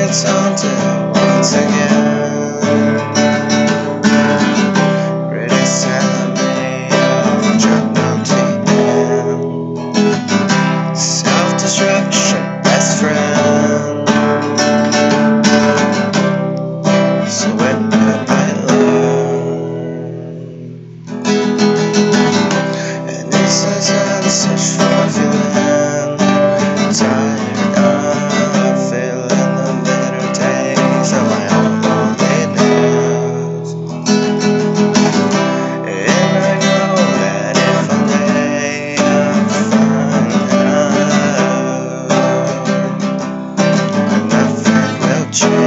it's haunted once again. Really telling me of rationality and self-destruction, best friend. So when did I learn? And this is a search for your hand. Tired of feeling the bitter taste of my own loneliness. And I know that if I lay up fine enough, nothing will change.